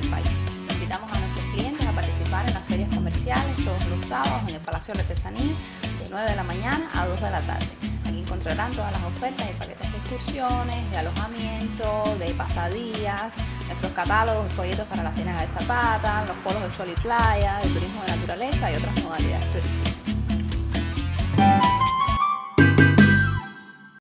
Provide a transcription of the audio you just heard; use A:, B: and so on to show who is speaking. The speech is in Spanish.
A: del país. Invitamos a nuestros clientes a participar en las ferias comerciales todos los sábados en el Palacio de la Artesanía de 9 de la mañana a 2 de la tarde. Aquí encontrarán todas las ofertas y paquetes de excursiones, de alojamiento, de pasadías, nuestros catálogos y folletos para la Ciénaga de Zapata, los polos de sol y playa, de turismo de naturaleza y otras modalidades turísticas.